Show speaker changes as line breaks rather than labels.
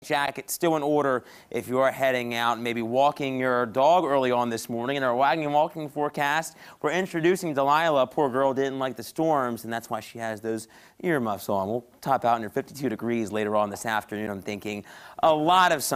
jacket still in order if you are heading out, maybe walking your dog early on this morning. In our wagging and walking forecast, we're introducing Delilah. Poor girl didn't like the storms, and that's why she has those earmuffs on. We'll top out near 52 degrees later on this afternoon. I'm thinking a lot of sun.